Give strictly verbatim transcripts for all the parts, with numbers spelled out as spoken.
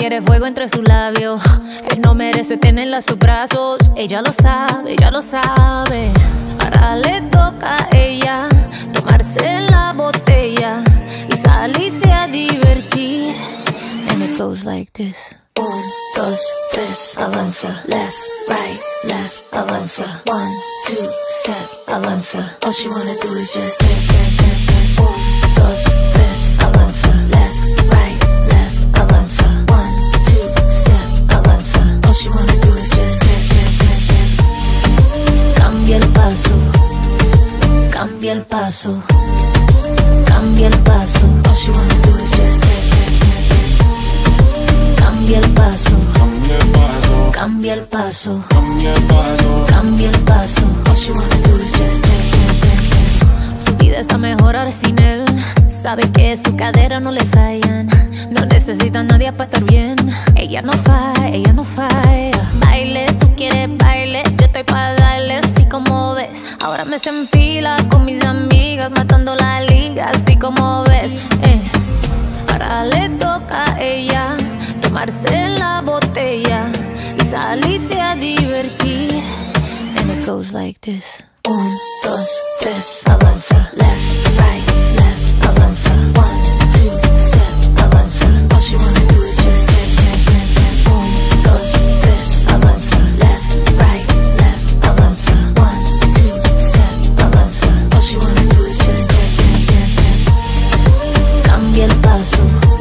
quiere fuego entre sus labios. Él no merece tenerla a sus brazos. Ella lo sabe, ella lo sabe. Ahora le toca a ella tomarse la botella y salirse a divertir. And it goes like this. Un, dos, tres, avanza. Left, right, left, avanza. One, two, step, avanza. All she wanna do is just dance, dance, dance, dance. Un, dos, tres, avanza. Left, right, left, avanza. One, two, step, avanza. All she wanna do is just dance, dance, dance, dance. Cambia el paso, cambia el paso, cambia el paso. All she wanna do is just dance, dance, dance, dance. Cambia el paso, cambia el paso, cambia el paso, cambia el paso, cambia el paso. All she wanna do is just dance, dance, dance, dance. Su vida está mejor ahora sin él. Sabe que su cadera no le fallan. No necesita a nadie para estar bien. Ella no falla, ella no falla. Baile, tú quieres baile, yo estoy para darle así como ves. Ahora me se enfila con mis amigas, matando la liga así como ves. eh. Ahora le toca a ella tomarse la botella y salirse a divertir. And it goes like this. Un, dos, tres, avanza. Left, right, left, avanza. One, two, step, avanza. All she wanna do is just dance, dance, dance, dance. Un, dos, tres, avanza. Left, right, left, avanza. One, two, step, avanza. All she wanna do is just dance, dance, dance, dance. Cambia el paso,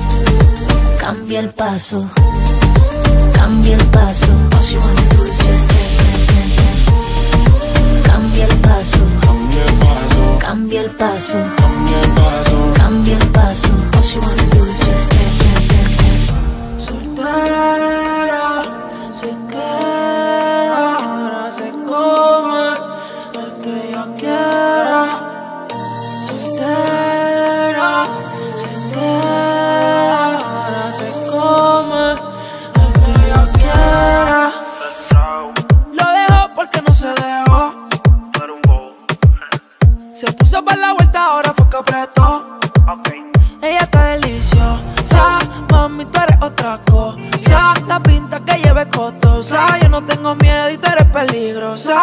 cambia el paso, cambia el paso. All she wanna do is just dance, dance, dance, dance. Cambia el paso, cambia el paso, cambia el paso, cambia el paso, cambia el paso. All she wanna do is just dance, dance, dance, dance. Soltera, se queda, ahora se come el que ella quiera. Soltera, se queda, ahora se come el que ella quiera. Lo dejó porque no se dejó. Se puso para la vuelta, ahora fue que apretó. Ella está deliciosa, mami, tú eres otra cosa. La pinta que lleve costosa. Yo no tengo miedo y tú eres peligrosa.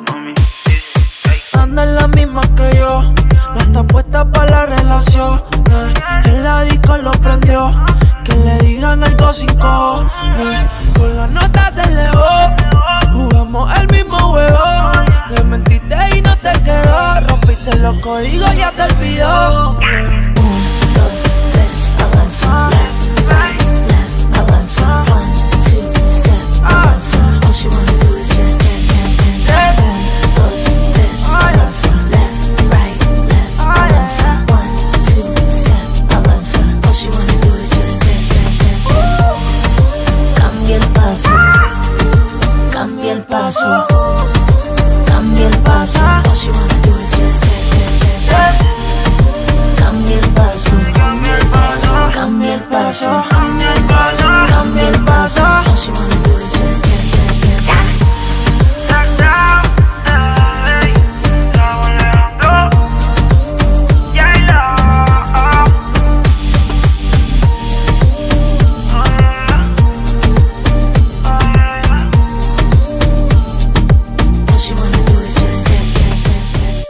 Anda en la misma que yo, no está puesta para la relación. En la disco lo prendió, que le digan algo sin cojones. Con la nota se elevó, jugamos el mismo juego. Le mentiste y no te quedó, rompiste los códigos, ya te olvidó. Un, dos, tres, avanza. Left, right, left, avanza. One, two, step, avanza. All she wanna do is just dance, dance, dance, dance. Un, dos, tres, avanza. Left, right, left, avanza. One, two, step, avanza. All she wanna do is just dance, dance, dance, dance. Cambia el paso, cambia el paso, cambia el paso. All she wanna do is just dance, dance, dance, dance. Cambia el paso, cambia el paso, cambia el paso, cambia el paso, cambia el paso. All she wanna do is just dance, dance, dance, dance. All she wanna do is just dance, dance, dance, dance.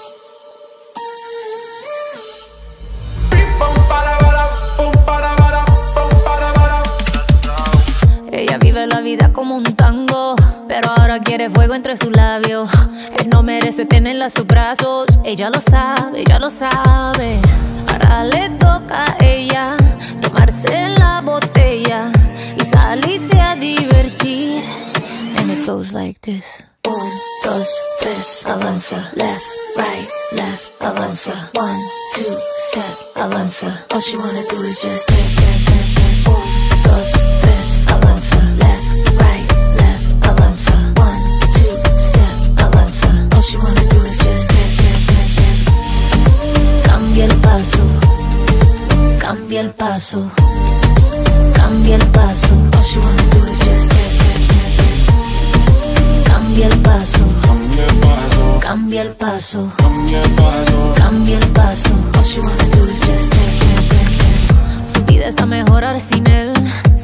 Ella vive la vida como un tango, pero ahora quiere fuego entre sus labios. Él no merece tenerla a sus brazos. Ella lo sabe, ella lo sabe. Ahora le toca a ella tomarse la botella y salirse a divertir. And it goes like this. Un, dos, tres, avanza. Left, right, left, avanza. One, two, step, avanza. All she wanna do is just dance, dance, dance, dance. Un, dos, tres, avanza. Left, right, left, avanza. One, two, step, avanza. All she wanna do is just dance, dance, dance, dance. Cambia el paso, cambia el paso, cambia el paso. All she wanna do is just dance, dance, dance, dance. Cambia el paso, cambia el paso, cambia el paso, cambia el paso, cambia el paso. All she wanna do is just dance, dance, dance, dance. Su vida está mejor ahora sin él.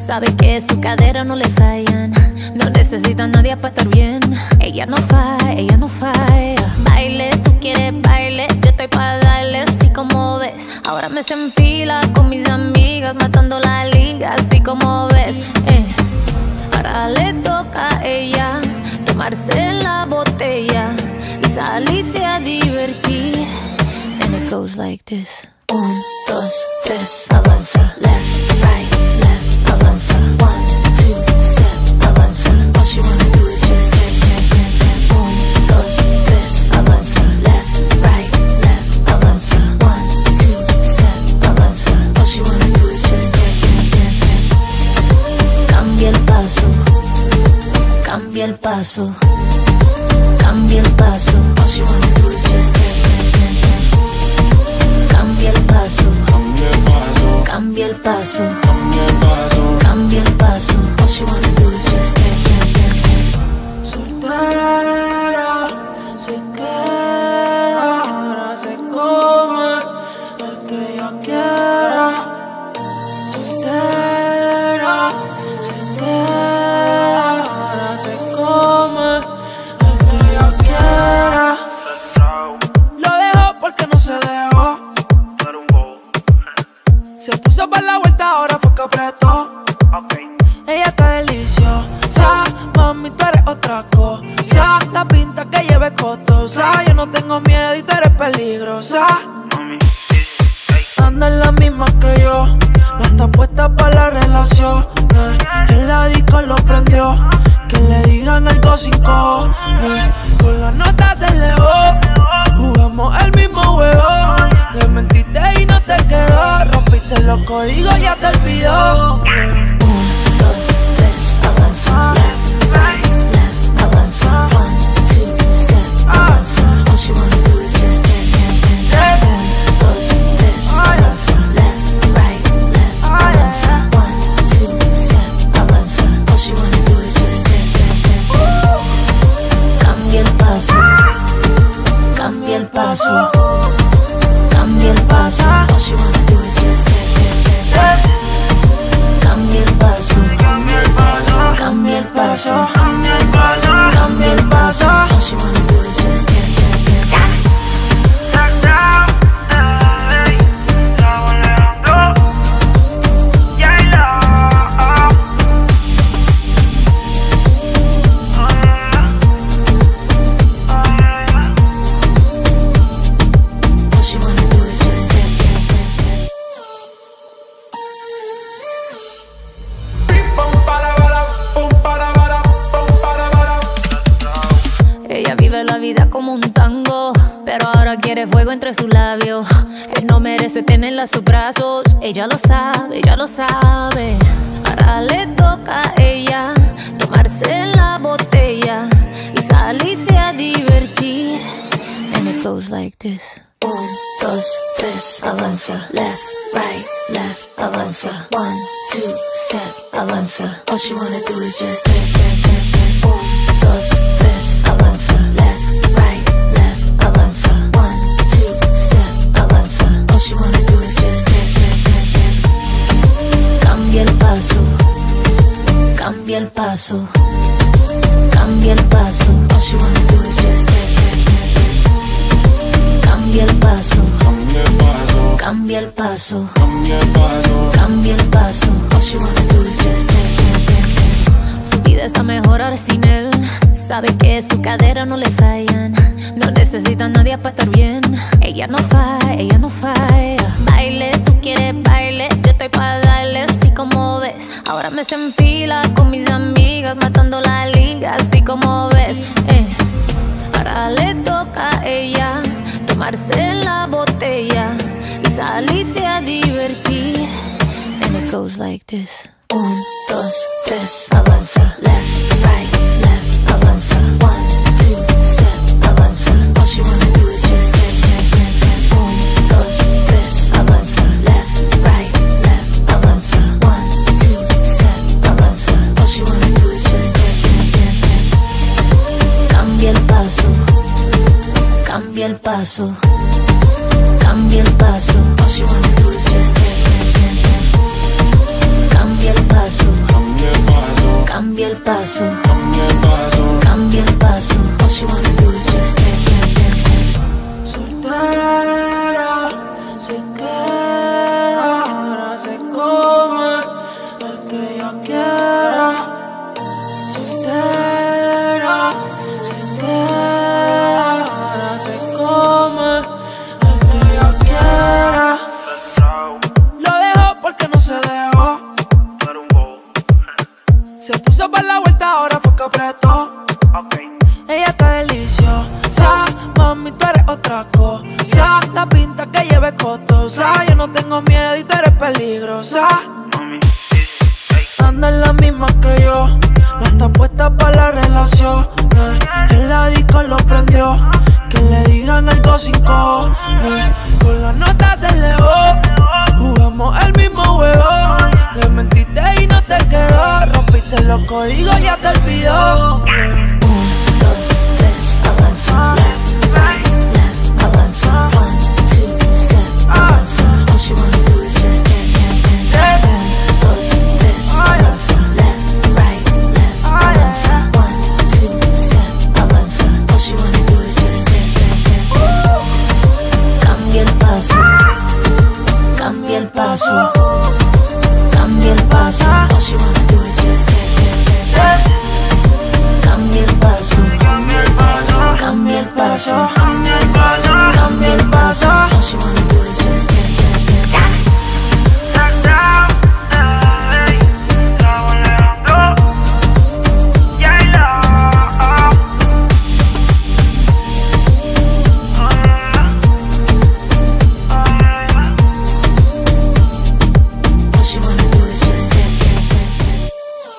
Sabe que su cadera no le fallan. No necesita a nadie para estar bien. Ella no falla, ella no falla. Baile, tú quieres baile, yo estoy para darle así como ves. Ahora me se enfila con mis amigas, matando la liga así como ves. eh. Ahora le toca a ella tomarse la botella y salirse a divertir. And it goes like this. Un, dos, tres, avanza. Left, right, left, avanza. One, two, step, avanza. All she wanna do is just dance, dance, dance, dance. Un, dos, tres, avanza. Left, right, left, avanza. One, two, step, avanza. All she wanna do is just dance, dance, dance, dance. Cambia el paso, cambia el paso, cambia el paso. All she wanna do is just dance, dance, dance, dance. Cambia el paso, cambia el paso, cambia el paso. All she wanna do is just dance, dance, dance, dance. Soltera, se queda, ahora se come el que ella quiera. Soltera, se queda, ahora se come el que ella quiera. Lo dejó porque no se dejó. Se puso para la vuelta, ahora fue que apretó. Ella está deliciosa, mami, tú eres otra cosa. La pinta que lleve costosa. Yo no tengo miedo y tú eres peligrosa. Anda en la misma que yo, no está puesta para la relación. En la disco lo prendió, que le digan algo sin cojones. Con la nota se elevó, jugamos el mismo juego. Le mentiste y no te quedó, rompiste los códigos, ya te olvidó. Un, dos, tres, avanza. Left, right, left, avanza. One, two, step, avanza. All she wanna do is just dance, dance, dance. Un, dos, tres, avanza. Left, right, left, avanza. One, two, step, avanza. All she wanna do is just dance, dance, dance. Cambia el paso, cambia el paso, cambia el paso. All she wanna do is just dance, dance, dance. Cambia el paso, cambia el paso, cambia el paso, cambia el paso. All she wanna do is just dance, dance, dance. All she wanna do is just dance, dance, dance, dance. Ella vive la vida como un tango, pero ahora quiere fuego entre sus labios. Él no merece tenerla en sus brazos. Ella lo sabe, ella lo sabe. Ahora le toca a ella tomarse la botella y salirse a divertir. And it goes like this. Un, dos, tres, avanza. Left, right, left, avanza. One, two, step, avanza. All she wanna do is just dance, dance, dance, dance. Un, dos, tres, avanza. Left, right, left, avanza. One, two, step, avanza. All she wanna do is just dance, dance, dance, dance. Cambia el paso, cambia el paso, cambia el paso. All she wanna do is just dance, dance, dance, dance. Cambia el paso, cambia el paso, cambia el paso. All she wanna do is just dance, dance, dance, dance. Su vida está mejor ahora sin él. Sabe que su cadera no le fallan. No necesita a nadie para estar bien. Ella no falla, ella no falla. Baile, tú quieres baile, yo estoy para darle así como ves. Ahora me se enfila con mis amigas, matando la liga así como ves. eh. Ahora le toca a ella tomarse la botella y salirse a divertir. And it goes like this. Un, dos, tres, avanza. Left, right, left, avanza. One, two, step, avanza. All she wanna do is just dance, dance, dance, dance. Un, dos, tres, avanza. Left, right, left, avanza. One, two, step, avanza. All she wanna do is just dance, dance, dance, dance. Cambia el paso, cambia el paso, cambia el paso. All she wanna do is just dance, dance, dance, dance. Cambia el paso. paso, cambia el paso, cambia el paso, cambia el paso, cambia el paso. All she wanna do is just dance, dance, dance, dance. Soltera, se queda, ahora se come el que ella quiera. Soltera, se queda, ahora se come el que ella quiera. Lo dejó porque no se dejó. Se puso para la vuelta, ahora fue que apretó. Ella está deliciosa, mami, tú eres otra cosa. La pinta que lleve costosa. Yo no tengo miedo y tú eres peligrosa. Anda en la misma que yo, no está puesta para la relación. En la disco lo prendió, que le digan algo sin cojones. Con la nota se elevó, jugamos el mismo juego. Le mentiste y no te quedó, rompiste los códigos, ya te olvidó. Avanza, left, right, left, avanza, one, two, step, avanza. All she wanna do is just dance, dance, dance, dance. Dos, tres, avanza, left, right, left, avanza, one, two, step, avanza. All she wanna do is just dance, dance, dance. Cambia el paso, cambia el paso, cambia el paso. All she wanna do is just dance, dance, dance. Cambia el paso, cambia el paso, cambia el paso, cambia el paso. All she wanna do is just dance, dance, dance. All she wanna do is just dance, dance, dance.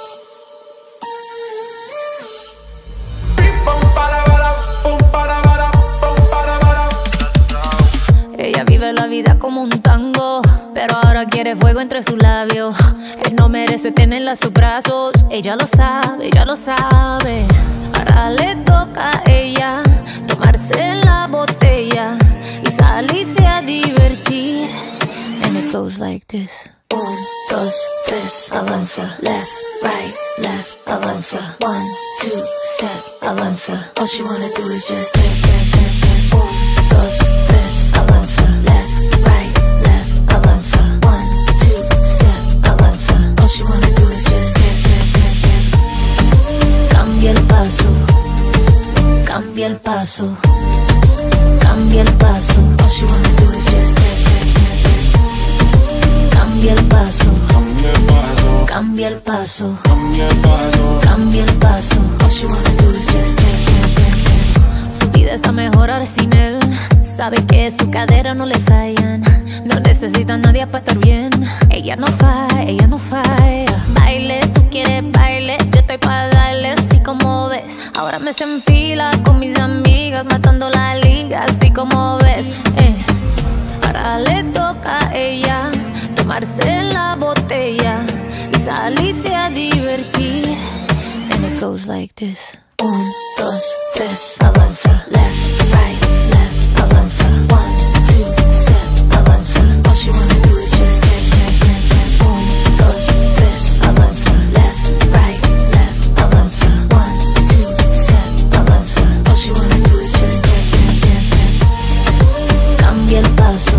Ella vive la vida como un tango, pero ahora quiere fuego entre sus labios. Él no merece tenerla a sus brazos. Ella lo sabe, ella lo sabe. Ahora le toca a ella tomarse la botella y salirse a divertir. And it goes like this. Un, dos, tres, avanza. Left, right, left, avanza. One, two, step, avanza. All she wanna do is just dance, dance, dance, dance. Un, dos, tres, avanza. Left, right, left, avanza. One, two, step, avanza. All she wanna do is just dance, dance, dance, dance. Cambia el paso, cambia el paso, cambia el paso. All she wanna do is just dance, dance, dance, dance. Cambia el paso, Cambia el paso, cambia el paso, cambia el paso, cambia el paso. All she wanna do is just dance, dance, dance, dance. Su vida está mejor ahora sin él. Sabe que su cadera no le fallan. No necesita a nadie para estar bien. Ella no falla, ella no falla. Baile, tú quieres baile, yo estoy para darle así como ves. Ahora me se enfila con mis amigas, matando la liga así como ves. Eh. Ahora le toca a ella tomarse la botella y salirse a divertir. And it goes like this. Un, dos, tres, avanza. Left, right, left, avanza. One, two, step, avanza. All she wanna do is just dance, dance, dance, dance. Un, dos, tres, avanza. Left, right, left, avanza. One, two, step, avanza. All she wanna do is just dance, dance, dance, dance. Cambia el paso,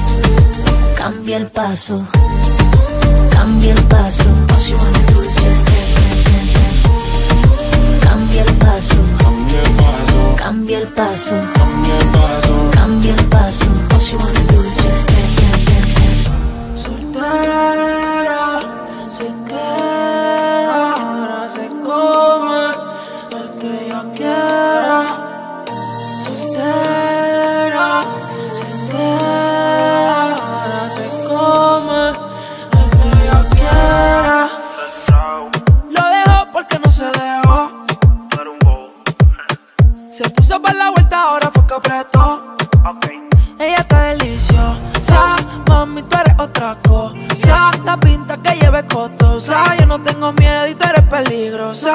cambia el paso, cambia el paso. All she wanna do is just dance, dance, dance, dance. Cambia el paso, cambia el paso, cambia el paso, cambia el paso, cambia el paso. All she wanna do is just dance, dance, dance, dance. soltera, se queda, ahora se come el que ella quiera. Soltera, se queda, ahora se come el que ella quiera. Lo dejó porque no se dejó. Se puso para la vuelta, ahora fue que apretó. Ella está deliciosa, mami, tú eres otra cosa. La pinta que lleve costosa. Yo no tengo miedo y tú eres peligrosa.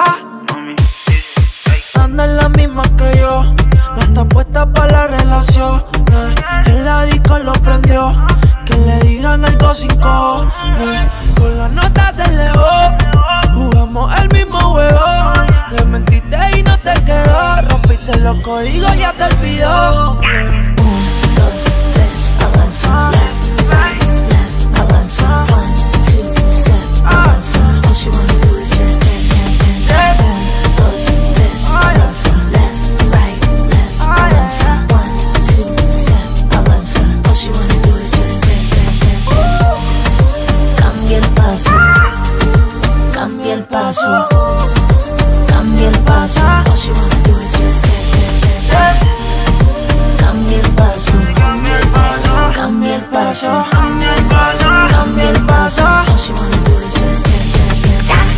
Anda en la misma que yo, no está puesta para la relación. En la disco lo prendió, que le digan algo sin cojones. con la nota se elevó. Jugamos el mismo juego. Le mentiste y no te quedó. Rompiste los códigos, ya te olvidó. Un, dos, tres, avanza. Left, right, left, avanza. One, two, step, avanza. All she wanna do is just dance, dance, dance. Un, dos, tres, avanza. Left, right, left, avanza. One, two, step, avanza. All she wanna do is just dance, dance, dance. Cambia el paso, cambia el paso, cambia el paso. All she wanna do is just dance, dance, dance. Cambia el paso, cambia el paso, cambia el paso, cambia el paso. All she wanna do is just dance, dance, dance.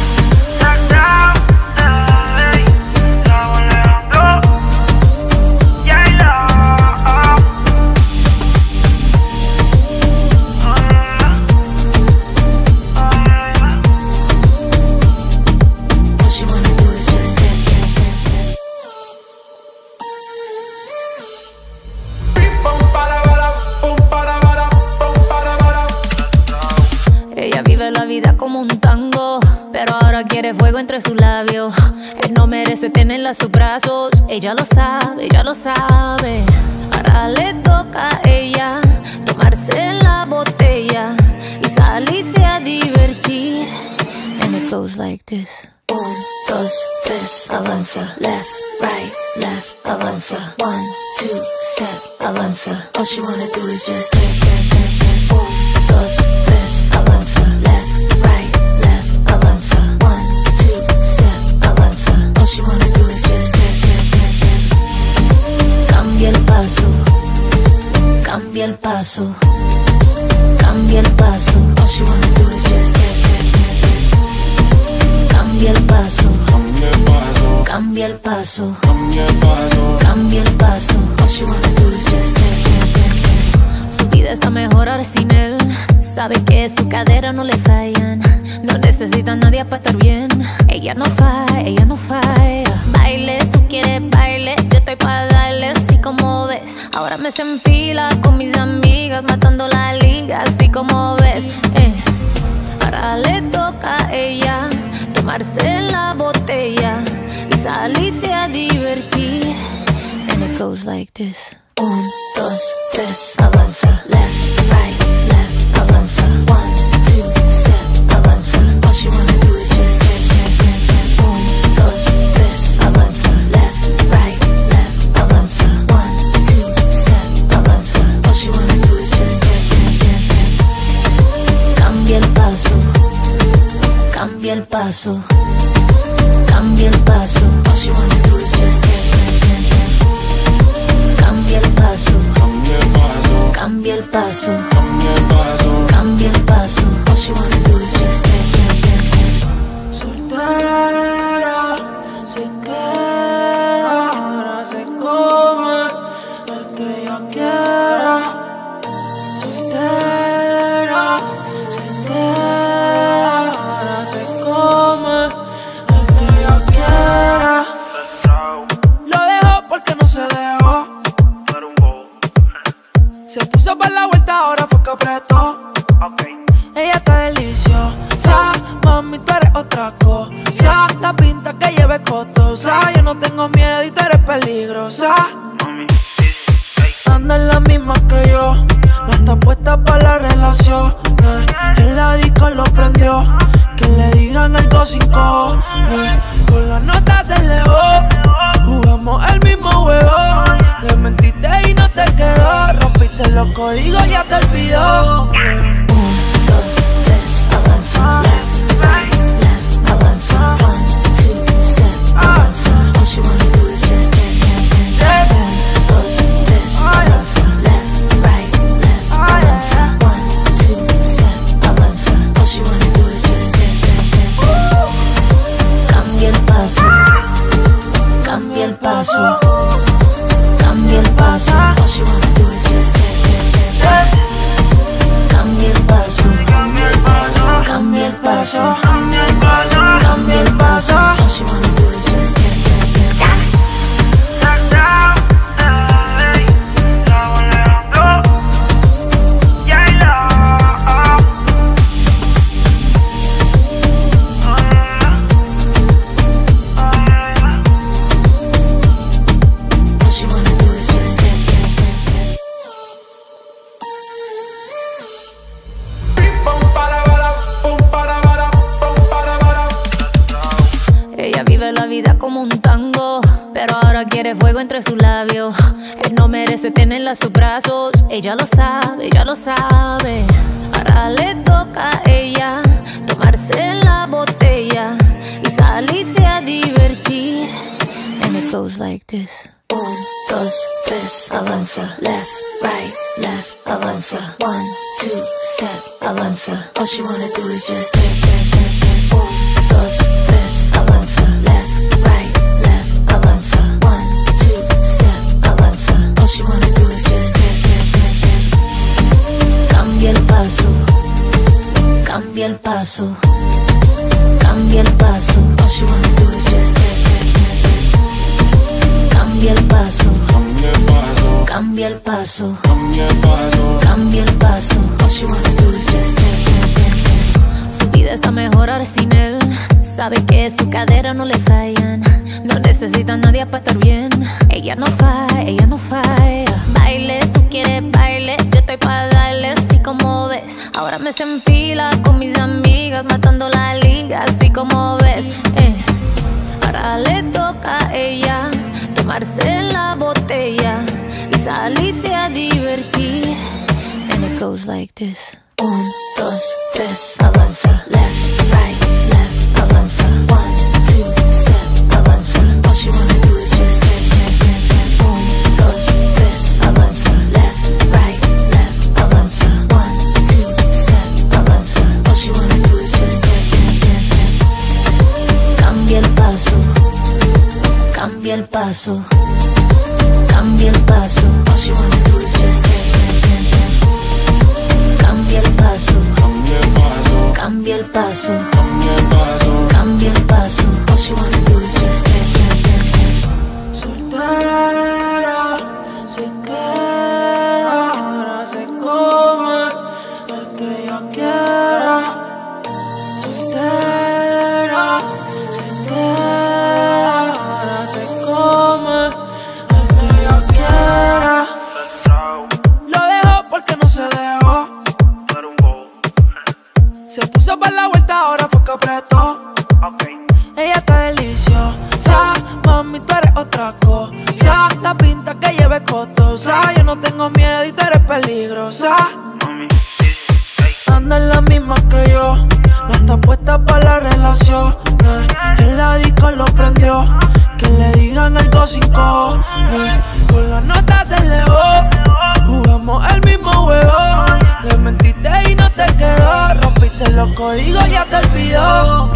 Ella vive la vida como un tango, pero ahora quiere fuego entre sus labios. Él no merece tenerla a sus brazos. Ella lo sabe, ella lo sabe. Ahora le toca a ella tomarse la botella y salirse a divertir. And it goes like this. Un, dos, tres, avanza. Left, right, left, avanza. One, two, step, avanza. All she wanna do is just dance, dance, dance, dance. Un, dos, tres, avanza. Left, right, left, avanza. One, two, step, avanza. All she wanna do is just dance, dance, dance, dance. Cambia el paso, cambia el paso, cambia el paso. All she wanna do is just dance, dance, dance, dance. Cambia el paso, cambia el paso, cambia el paso, cambia el paso. All she wanna do is just dance, dance, dance, dance. Su vida está mejor ahora sin él. Sabe que su cadera no le fallan. No necesita a nadie para estar bien. Ella no falla, ella no falla. Baile, tú quieres baile, yo estoy para darle así como ves. Ahora me se enfila con mis amigas, matando la liga así como ves. eh. Ahora le toca a ella tomarse la botella y salirse a divertir. And it goes like this. Un, dos, tres, avanza. Left, right, left, avanza. One, two, step, avanza. All she wanna do is just dance, dance, dance, dance. Un, dos, tres, avanza. Left, right, left, avanza. One, two, step, avanza. All she wanna do is just dance, dance, dance, dance. Cambia el paso, cambia el paso, cambia el paso. All she wanna do is just dance, dance, dance, dance. Cambia el paso, cambia el paso, cambia el paso. All she wanna do is just dance, dance, dance, dance. Soltera, se queda, ahora se come el que ella quiera. Soltera, se queda, ahora se come el que ella quiera. Lo dejó porque no se dejó. Se puso para la vuelta, ahora fue que apretó. Ella está deliciosa, mami, tú eres otra cosa. La pinta que lleve costosa. Yo no tengo miedo y tú eres peligrosa. Anda en la misma que yo, no está puesta para la relación. En la disco lo prendió, que le digan algo sin cojones. Con la nota se elevó, jugamos el mismo juego. Le mentiste y no te quedó, rompiste los códigos, ya te olvidó. Un, dos, tres, avanza. Left, right, left, avanza. One, two, step, avanza. All she wanna do is just dance, dance, dance. Un, dos, tres, avanza. Left, right, left, avanza. One, two, step, avanza. All she wanna do is just dance, dance, dance. Cambia el paso, cambia el paso, cambia el paso. All she wanna do is just dance, dance, dance. Cambia el paso, cambia el paso, cambia el paso, cambia el paso. All she wanna do is just dance, dance, dance. vive la vida como un tango, pero ahora quiere fuego entre sus labios. Él no merece tenerla en sus brazos. Ella lo sabe, ella lo sabe. Ahora le toca a ella tomarse la botella y salirse a divertir. And it goes like this. Un, dos, tres, avanza. Left, right, left, avanza. One, two, step, avanza. All she wanna do is just dance, dance, dance, dance. Un, dos, tres, avanza. Left, right, left, avanza. One, two, step, avanza. All she wanna do is just dance, dance, dance, dance. Cambia el paso, cambia el paso, cambia el paso. All she wanna do is just dance, dance, dance, dance. Cambia el paso, cambia el paso, cambia el paso, cambia el paso. All she wanna do is just dance, dance, dance, dance. Su vida está mejor ahora sin él. Sabe que su cadera no le fallan. No necesita a nadie para estar bien. Ella no falla, ella no falla. Baile, tú quieres baile, yo estoy para darle así como ves. Ahora me se enfila con mis amigas, matando la liga así como ves. eh. Ahora le toca a ella tomarse la botella y salirse a divertir. And it goes like this. Un, dos, tres, avanza. Left, right, left, avanza. One, two, step, avanza. All she wanna do is just dance, dance, dance, dance. Un, dos, tres, avanza. Left, right, left, avanza. One, two, step, avanza. All she wanna do is just dance, dance, dance, dance. Cambia el paso, cambia el paso, cambia el paso. All she wanna do is just dance, dance, dance, dance. Cambia el paso, cambia el paso, cambia el paso. All she wanna do is just dance, dance, dance, dance. Soltera, se queda, ahora se come el que ella quiera. Soltera, se queda, ahora se come el que ella quiera. Lo dejó porque no se dejó. Se puso para la vuelta, ahora fue que apretó. Ella está deliciosa, mami, tú eres otra cosa. La pinta que lleva es costosa. Yo no tengo miedo y tú eres peligrosa. Anda en la misma que yo, no está puesta para la relación. En la disco lo prendió, que le digan algo sin cojones. Con la nota se elevó, jugamos el mismo juego. Le mentiste y no te quedó, rompiste los códigos, ya te olvidó.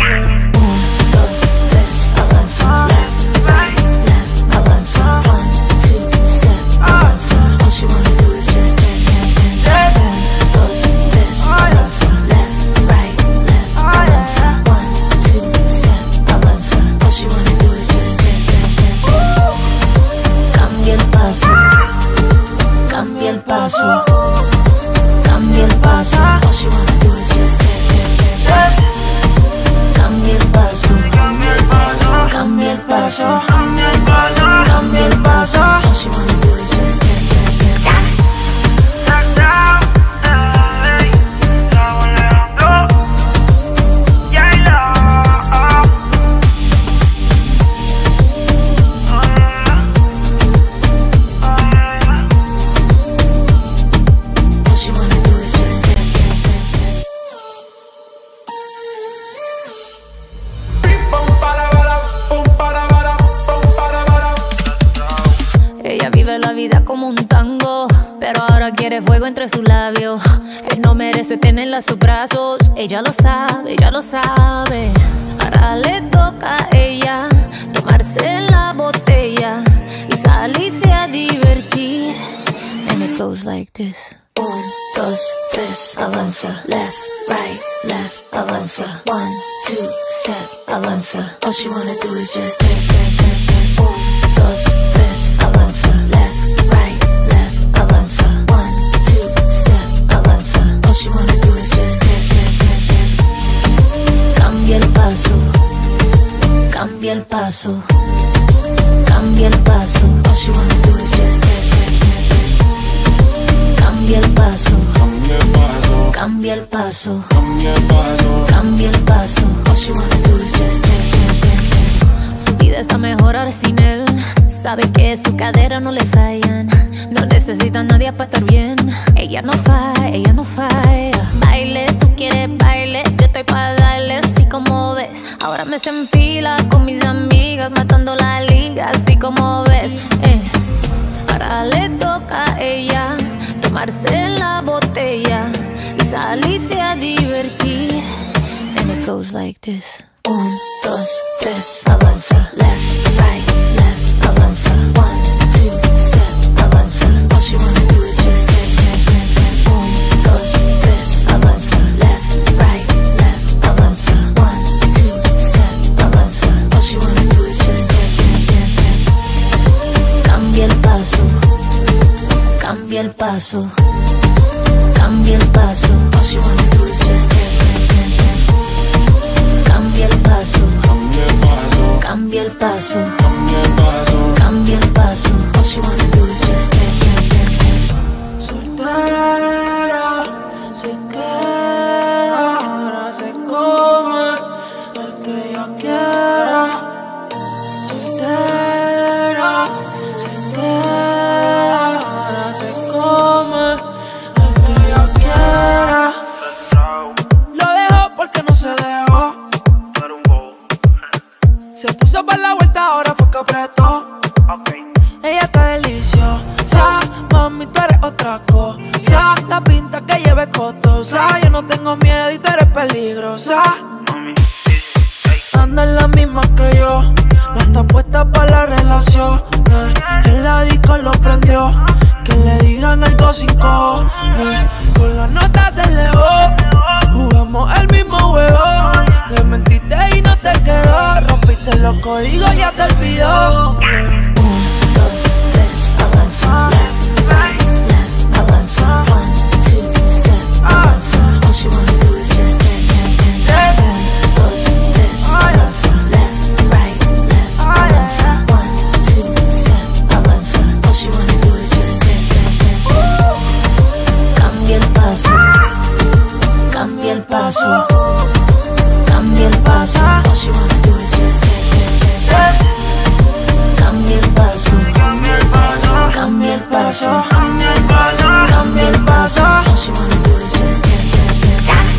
Avanza, left, right, left, avanza. One, two, step, avanza. All she wanna do is just dance, dance, dance, dance. Dos, tres, avanza. Left, right, left, avanza. One, two, step, avanza. All she wanna do is just dance, dance, dance, dance. Cambia el paso, cambia el paso, cambia el paso. All she wanna do is just dance, dance, dance, dance. Cambia el paso, cambia el paso, cambia el paso, cambia el paso. All she wanna do is just dance, dance, dance. La vida como un tango, pero ahora quiere fuego entre sus labios. Él no merece tenerla en sus brazos. Ella lo sabe, ella lo sabe. Ahora le toca a ella tomarse la botella y salirse a divertir. And it goes like this. Un, dos, tres, avanza. Left, right, left, avanza. One, two, step, avanza. All she wanna do is just dance, dance, dance, dance. Un, dos, tres, avanza. Left, right, left, avanza. One, two, step, avanza. All she wanna do is just dance, dance, dance, dance. Cambia el paso, cambia el paso, cambia el paso. All she wanna do is just dance, dance, dance, dance. Cambia el paso, cambia el paso, cambia el paso, cambia el paso. All she wanna do is just dance, dance, dance, dance. vida está mejor ahora sin él. Sabe que su cadera no le fallan. No necesita a nadie para estar bien. Ella no falla, ella no falla. Baile, tú quieres baile, yo estoy para darle así como ves. Ahora me se enfila con mis amigas, matando la liga así como ves. eh. Ahora le toca a ella tomarse la botella y salirse a divertir. And it goes like this. Un, dos, tres, avanza. Left, right, left, avanza. One, two, step, avanza. All she wanna do is just dance, dance, dance, dance. Un, dos, tres, avanza. Left, right, left, avanza. One, two, step, avanza. All she wanna do is just dance, dance, dance, dance. Cambia el paso, cambia el paso, cambia el paso. All she wanna do is just dance, dance, dance, dance. Cambia el paso, cambia el paso, cambia el paso. All she wanna do is just dance, dance, dance, dance. Soltera, se queda, ahora se come el que ella quiera. Soltera, se queda, ahora se come el que ella quiera. Lo dejó porque no se dejó. Se puso para la vuelta, ahora fue que apretó. Ella está deliciosa, mami, tú eres otra cosa. La pinta que lleve costosa. Yo no tengo miedo y tú eres peligrosa. Anda en la misma que yo, no está puesta para la relación. En la disco lo prendió, que le digan algo sin cojones. Con la nota se elevó, jugamos el mismo juego. Le mentiste y no te quedó, rompiste los códigos, ya te olvidó. Un, dos, tres, avanza. Left, right, left, avanza. One, two, step, avanza. All she wanna do is just dance, dance, dance. Un, dos, tres, avanza. Left, right, left, avanza. One, two, step, avanza. All she wanna do is just dance, dance, dance. Cambia el paso, cambia el paso, cambia el paso. All she wanna do is just dance, dance, dance. Cambia el paso, cambia el paso, cambia el paso, cambia el paso. All she wanna do is just dance, dance, dance.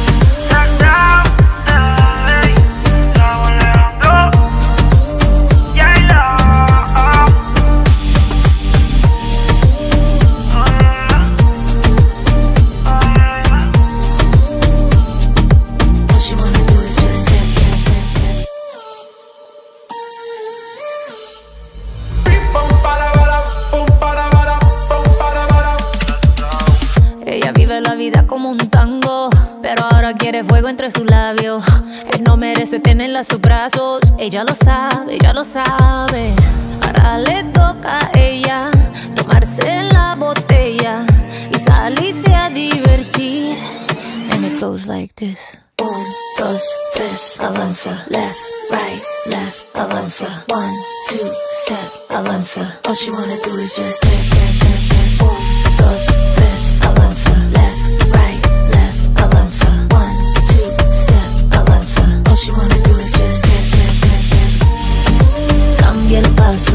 Ella vive la vida como un tango, pero ahora quiere fuego entre sus labios. Él no merece tenerla a sus brazos. Ella lo sabe, ella lo sabe. Ahora le toca a ella tomarse la botella y salirse a divertir. And it goes like this. Un, dos, tres, avanza. Left, right, left, avanza. One, two, step, avanza. All she wanna do is just dance, dance, dance, dance. Un, dos, tres, avanza. Left, right, left, avanza. One, two, step, avanza. All she wanna do is just dance, dance, dance, dance. Cambia el paso,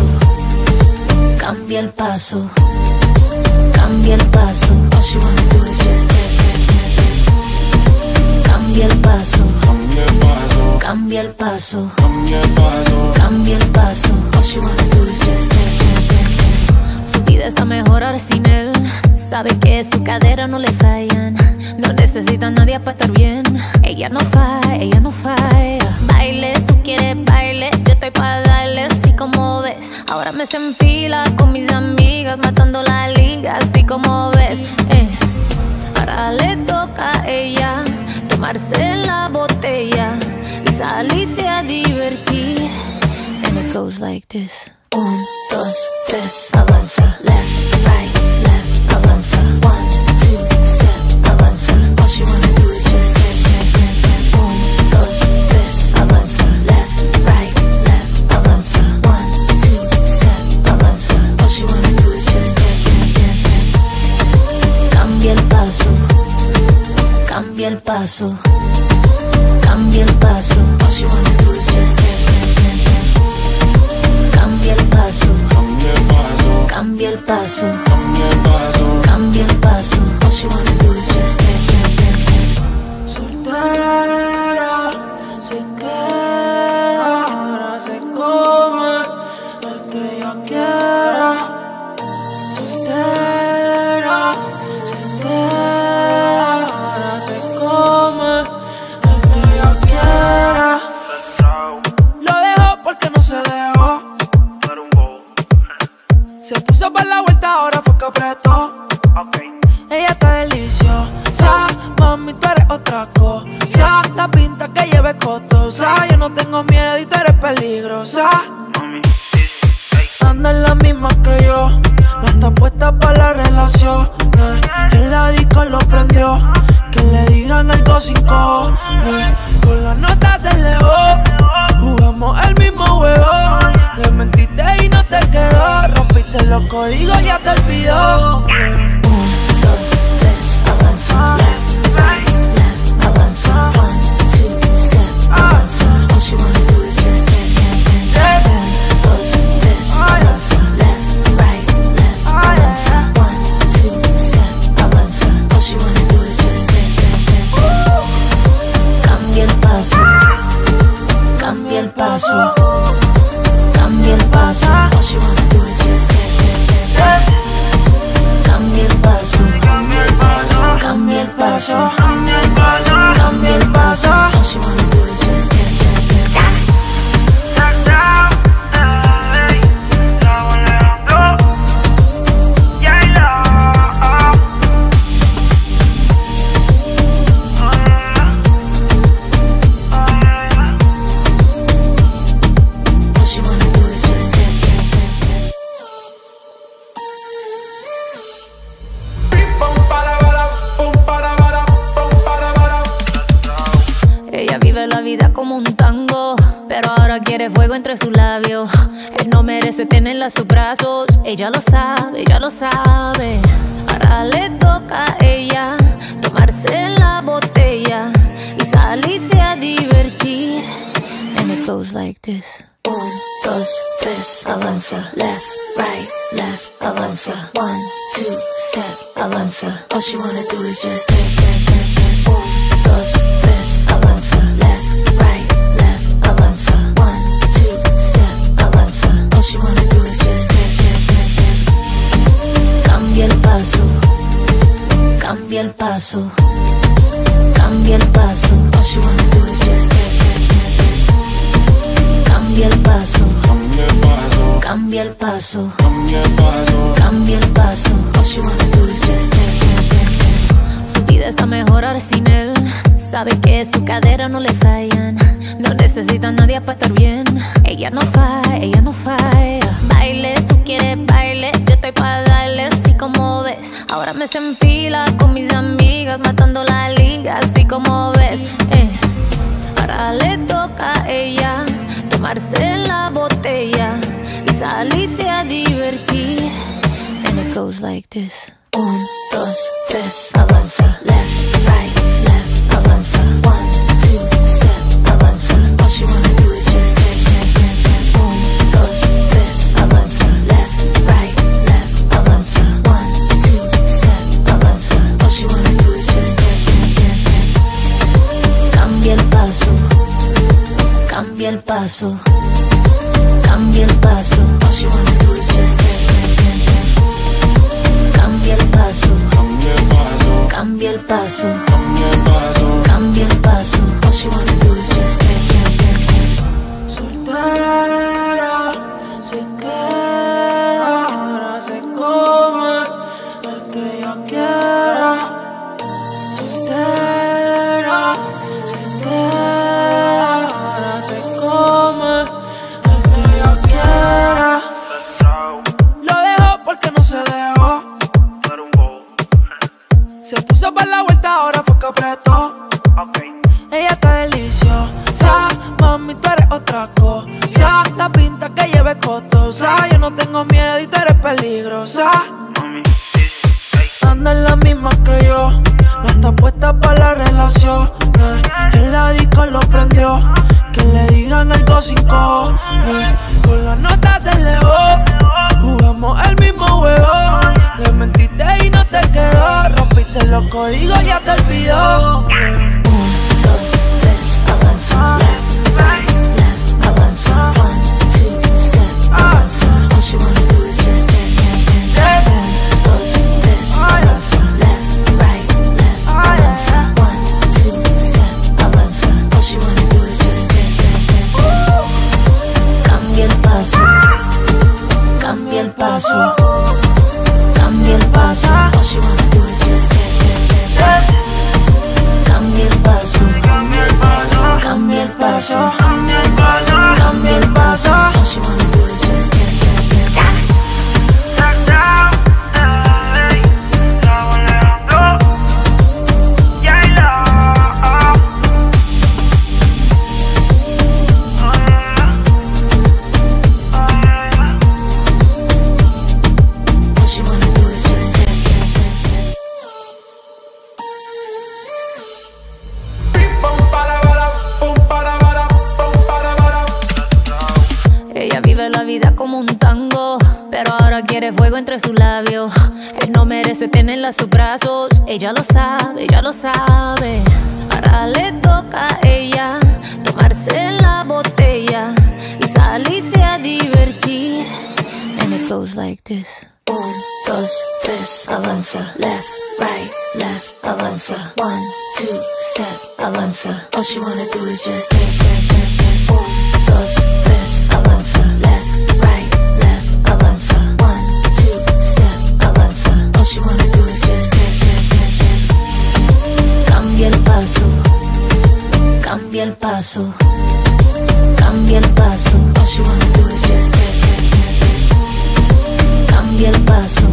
cambia el paso, cambia el paso. All she wanna do is just dance, dance, dance, dance. Cambia el paso, cambia el paso, cambia el paso. All she wanna do is just dance, dance, dance, dance. Su vida está mejor ahora sin él. Sabe que su cadera no le fallan. No necesita a nadie para estar bien. Ella no falla, ella no falla. Baile, tú quieres baile, yo estoy para darle así como ves. Ahora me se enfila con mis amigas, matando la liga así como ves. eh. Ahora le toca a ella tomarse la botella y salirse a divertir. And it goes like this. Un, dos, tres, avanza. Left, right, left, avanza. One, two, step, avanza. All she wanna do is just dance, dance, dance, dance. Un, dos, tres, avanza. Left, right, left, avanza. One, two, step, avanza. All she wanna do is just dance, dance, dance, dance. Cambia el paso, cambia el paso, cambia el paso. All she wanna do is just dance, dance, dance, dance. el paso, cambia el paso, cambia el paso. All she wanna do is just dance, dance, dance, dance. Soltera, se queda, ahora se come el que ella quiera. Soltera, se queda, ahora se come el que ella quiera. Lo dejó porque no se dejó. Se puso para la vuelta, ahora fue que apretó. Ella está deliciosa, mami, tú eres otra cosa. La pinta que lleve es costosa. Yo no tengo miedo y tú eres peligrosa. Anda en la misma que yo, no está puesta para la relación. En la disco lo prendió, que le digan algo sin cojones. Con la nota se elevó, jugamos el mismo juego. Le mentiste y no te quedó, rompiste los códigos, ya te olvidó. Un, dos, tres, avanza, left, right, left, avanza, one, two, step, avanza. All she wanna do is just dance, dance, dance. Un, dos, tres, avanza, left, right, left, avanza, one, two, step, avanza. All she wanna do is just dance, dance, dance. Cambia el paso, cambia el paso, cambia el paso. All she wanna do is just dance, dance, dance. Cambia el paso, cambia el paso, cambia el paso, cambia el paso. All she wanna do is just dance, dance, dance. All she wanna do is just dance, dance, dance, dance. Ella vive la vida como un tango, pero ahora quiere fuego entre sus labios. Él no merece tenerla a sus brazos. Ella lo sabe, ella lo sabe. Ahora le toca a ella tomarse la botella y salirse a divertir. And it goes like this. Un, dos, tres, avanza. Left, right, left, avanza. One, two, step, avanza. All she wanna do is just dance, dance, dance, dance. Un, dos, tres, avanza. Left, right, left, avanza. One, two, step, avanza. All she wanna do is just dance, dance, dance, dance. Cambia el paso, cambia el paso, cambia el paso. All she wanna do is just dance, dance, dance, dance. Cambia el paso, cambia el paso, cambia el paso, cambia el paso. All she wanna do is just dance, dance, dance, dance. Su vida está mejor ahora sin él. Sabe que su cadera no le fallan. No necesita a nadie para estar bien. Ella no falla, ella no falla. Baile, tú quieres baile, yo estoy para darle así como ves. Ahora me se enfila con mis amigas, matando la liga así como ves. eh. Ahora le toca a ella tomarse la botella y salirse a divertir. And it goes like this. Un, dos, tres, avanza. Left, right, left, avanza. One, two, step, avanza. All she wanna do is just dance, dance, dance, dance. Un, dos, tres, avanza. Left, right, left, avanza. One, two, step, avanza. All she wanna do is just dance, dance, dance, dance. Cambia el paso, cambia el paso, cambia el paso. All she wanna do is just dance, dance, dance, dance. Cambia el paso, cambia el paso, cambia el paso. All she wanna do is just dance, dance, dance, dance. Soltera, se queda, ahora se come el que ella quiera. Soltera, se queda, ahora se come el que ella quiera. Lo dejó porque no se dejó. Se puso para la vuelta, ahora fue que apretó. Ella está deliciosa, mami, tú eres otra cosa. La pinta que lleve es costosa. Yo no tengo miedo y tú eres peligrosa. Anda en la misma que yo, no está puesta para la relación. En la disco lo prendió, que le digan algo sin cojones. Con la nota se elevó, jugamos el mismo juego. paso, cambia el paso. All she wanna do is just dance, dance, dance, dance. Cambia el paso, cambia el paso, cambia el paso, cambia el paso, cambia el paso. All she wanna do is just dance, dance, dance, dance. La vida como un tango, pero ahora quiere fuego entre sus labios. Él no merece tenerla a sus brazos. Ella lo sabe, ella lo sabe. Ahora le toca a ella tomarse la botella y salirse a divertir. And it goes like this. Un, dos, tres, avanza. Left, right, left, avanza. One, two, step, avanza. All she wanna do is just dance, dance, dance, dance. Un, dos, tres, avanza. Left, right, left, avanza. One, two, step, avanza. All she wanna do is just dance, dance, dance, dance. Cambia el paso, cambia el paso, cambia el paso. All she wanna do is just dance, dance, dance, dance. Cambia el paso,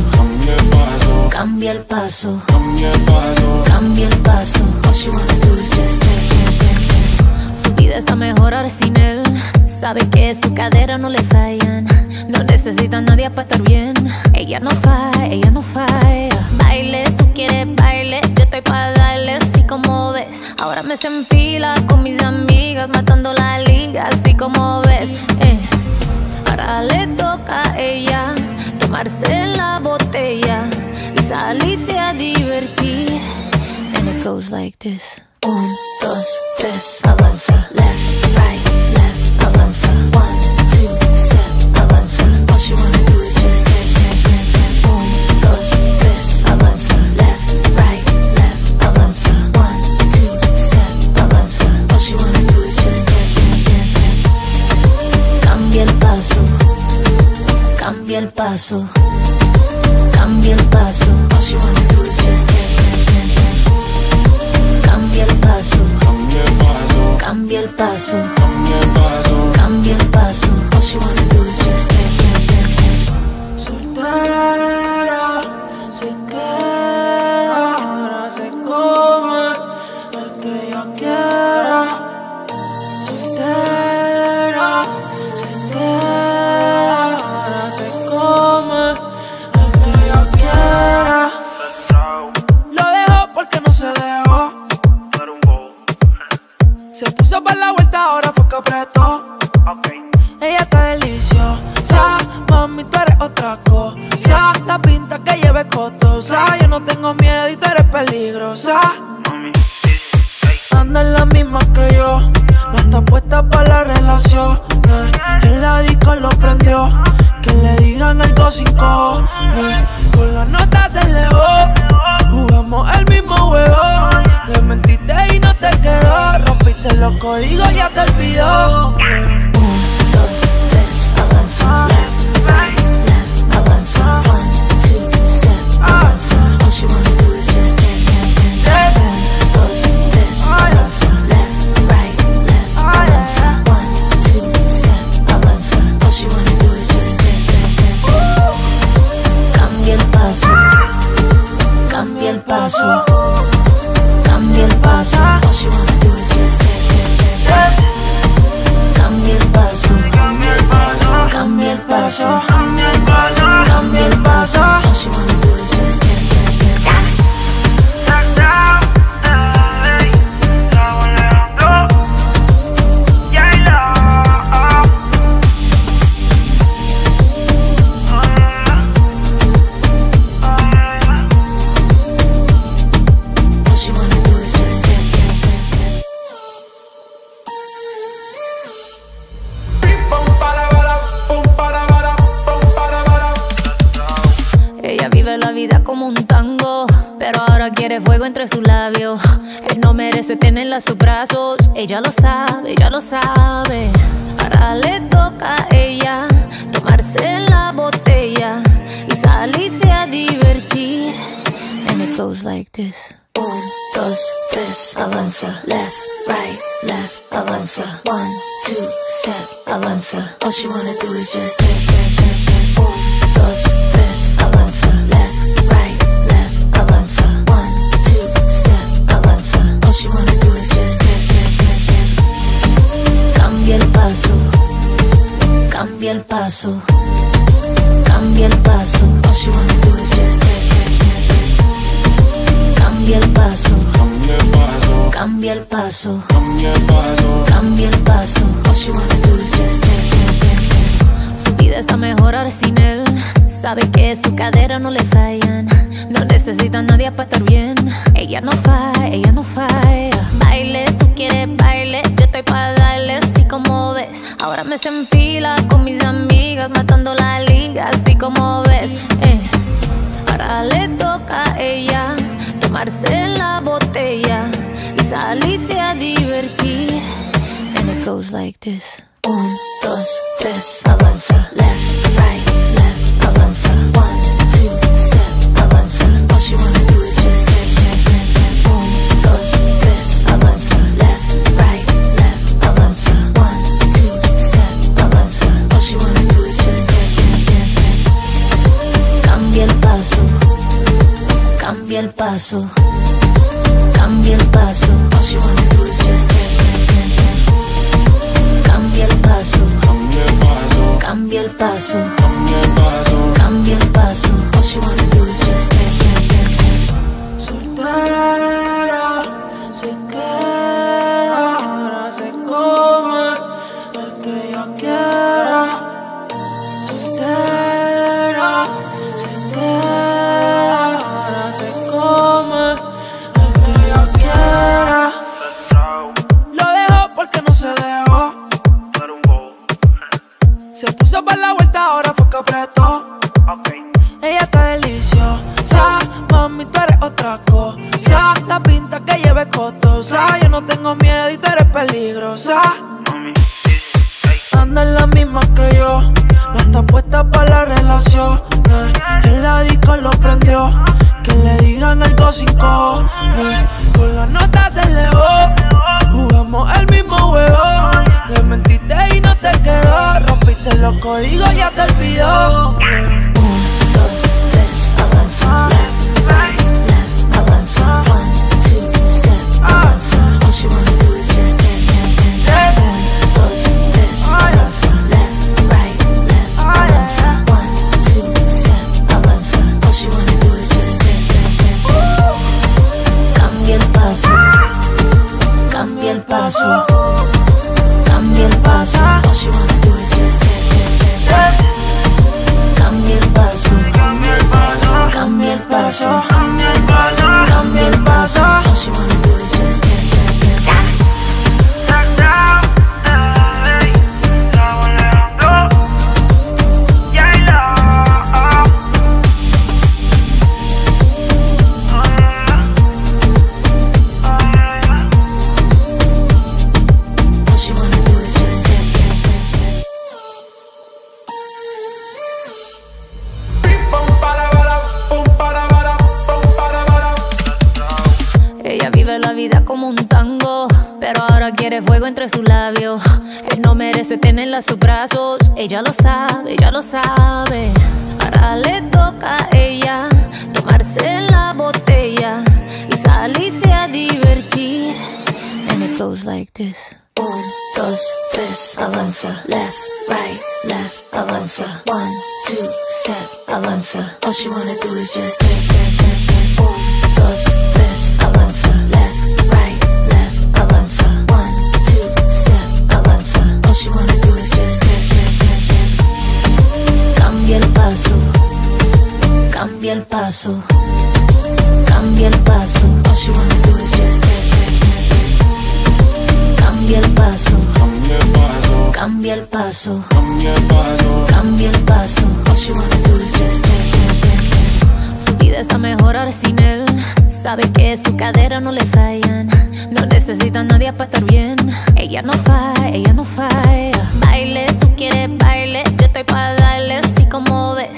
cambia el paso, cambia el paso, cambia el paso. All she wanna do is just dance, dance, dance, dance. Su vida está mejor ahora sin él. Sabe que su cadera no le fallan. No necesita a nadie para estar bien. Ella no falla, ella no falla. Baile, tú quieres baile, yo estoy para darle así como ves. Ahora me se enfila con mis amigas, matando la liga así como ves. eh. Ahora le toca a ella tomarse la botella y salirse a divertir. And it goes like this. Un, dos, tres, avanza. Left, right, left, avanza. One, two, step, avanza. All she wanna do is just dance, dance, dance, dance. Un, dos, tres, avanza. Left, right, left, avanza. One, two, step, avanza. All she wanna do is just dance, dance, dance, dance. Cambia el paso, cambia el paso, cambia el paso. All she wanna do is just dance, dance, dance, dance. Cambia el paso, cambia el paso, cambia el paso. All she wanna do is just dance, dance, dance, dance. Soltera, se queda, ahora se come el que ella quiera. Soltera, se queda, ahora se come el que ella quiera. Lo dejó porque no se dejó. Se puso para la vuelta, ahora fue que apretó. Ella está deliciosa, mami, tú eres otra cosa. La pinta que lleve costosa. Yo no tengo miedo y tú eres peligrosa. Anda en la misma que yo, no está puesta para la relación. En la disco lo prendió, que le digan algo sin cojones. Con la nota se elevó, jugamos el mismo juego. Le mentiste y no te quedó, rompiste los códigos, ya te olvidó. Un, dos, tres, avanza. Left, right, left, avanza. One, two, step, avanza. All she wanna do is just dance, dance, dance, dance. Un, dos, tres, avanza. Left, right, left, avanza. One, two, step, avanza. All she wanna do is just dance, dance, dance, dance. Cambia el paso, cambia el paso, cambia el paso. All she wanna do is just dance, dance, dance, dance. Cambia el paso, cambia el paso, cambia el paso, cambia el paso. All she wanna do is just dance, dance, dance, dance. All she wanna do is just dance, dance, dance, dance. Ella vive la vida como un tango, pero ahora quiere fuego entre sus labios. Él no merece tenerla a sus brazos. Ella lo sabe, ella lo sabe. Ahora le toca a ella tomarse la botella this. Un, dos, tres, avanza. Left, right, left, avanza. One, two, step, avanza. All she wanna do is just dance, dance, dance, dance. Un, dos, tres, avanza. Left, right, left, avanza. One, two, step, avanza. All she wanna do is just dance, dance, dance, dance. Cambia el paso, cambia el paso, cambia el paso. All she wanna do is just dance, dance, dance, dance. Cambia el paso, cambia el paso, cambia el paso, cambia el paso. All she wanna do is just dance, dance, dance, dance. Su vida está mejor ahora sin él. Sabe que su cadera no le fallan. No necesita a nadie para estar bien. Ella no falla, ella no falla. Baile, tú quieres baile, yo estoy para darle así como ves. Ahora me se enfila con mis amigas, matando la liga así como ves. eh. Ahora le toca a ella tomarse la botella y salirse a divertir. And it goes like this. Un, dos, tres, avanza. Left, right, left, avanza. One, two, step, avanza. All she wanna do is just dance, dance, dance, dance. Un, dos, tres, avanza. Left, right, left, avanza. One, two, step, avanza. All she wanna do is just dance, dance, dance, dance. Cambia el paso, cambia el paso, cambia el paso. All she wanna do is just dance, dance, dance, dance. Cambia el paso, cambia el paso, cambia el paso. All she wanna do is just dance, dance, dance, dance. Soltera, se queda, ahora se come el que ella quiera. Soltera, se queda, ahora se come el que ella quiera. Lo dejó porque no se dejó. Se puso para la vuelta, ahora fue que apretó. Ella está deliciosa, mami, tú eres otra cosa. La pinta que lleve costosa. Yo no tengo miedo y tú eres peligrosa. Anda en la misma que yo, no está puesta para la relación. En la disco lo prendió, que le digan algo sin cojones. Con la nota se elevó, jugamos el mismo juego. Le mentiste y no te quedó, rompiste los códigos, ya te olvidó. Un, dos, tres, avanza. Left, right, left, avanza. One, two, step, avanza. All she wanna do is just dance, dance, dance, dance. Un, dos, tres, avanza. Left, right, left, avanza. One, two, step, avanza. All she wanna do is just dance, dance, dance, dance. Cambia el paso, cambia el paso, cambia el paso. All she wanna do is just dance, dance, dance, dance. Cambia el paso, cambia el paso, cambia el paso, cambia el paso. All she wanna do is just dance, dance, dance, dance. All she wanna do is just dance, dance, dance, dance. Ella vive la vida como un tango, pero ahora quiere fuego entre sus labios. Él no merece tenerla en sus brazos. Ella lo sabe, ella lo sabe. Ahora le toca a ella tomarse la botella y salirse a divertir. And it goes like this. Un, dos, tres, avanza. Left, right, left, avanza. One, two, step, avanza. All she wanna do is just dance, dance, dance, dance. Un, dos, tres, avanza. Left, right, left, avanza. One, two, step, avanza. All she wanna do is just dance, dance, dance, dance. Cambia el paso, cambia el paso, cambia el paso. All she wanna do is just dance, dance, dance, dance. Cambia el paso, cambia el paso, cambia el paso. All she wanna do is just dance, dance, dance, dance. Su vida está mejor ahora sin él. Sabe que su cadera no le fallan. No necesita a nadie para estar bien. Ella no falla, ella no falla. Baile, tú quieres baile, yo estoy para darle así como ves. Ahora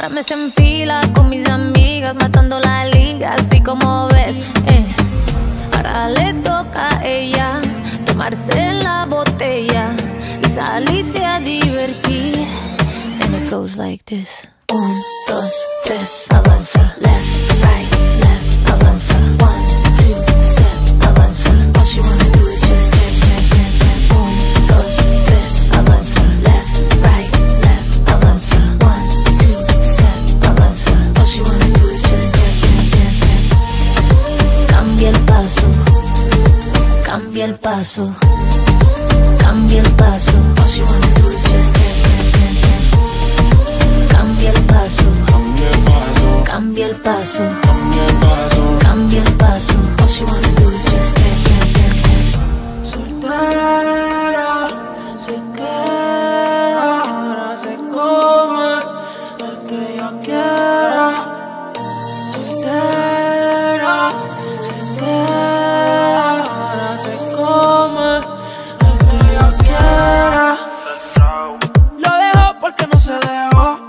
Ahora me se enfila con mis amigas, matando la liga, así como ves, eh. Ahora le toca a ella tomarse la botella y salirse a divertir. And it goes like this. Un, dos, tres, avanza. Left, right, left, avanza. One, two, step, avanza. All she wanna do is just dance, dance, dance, dance. Un, dos, tres, avanza. Left, right, left, avanza. One, two, step, avanza. All she wanna do is just dance, dance, dance, dance. Cambia el paso, cambia el paso, cambia el paso. All she wanna do is just dance, dance, dance, dance. Cambia el paso, cambia el paso, cambia el paso, cambia el paso. All she wanna do is just dance, dance, dance, dance. Soltera, se queda, ahora se come el que ella quiera. Soltera, se queda, ahora se come el que ella quiera. Lo dejó porque no se dejó.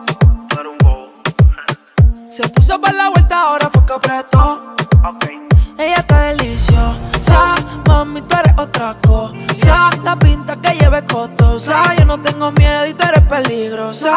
Se puso para la vuelta, ahora fue que apretó. Ella está deliciosa, mami, tú eres otra cosa. La pinta que lleve costosa. Yo no tengo miedo y tú eres peligrosa.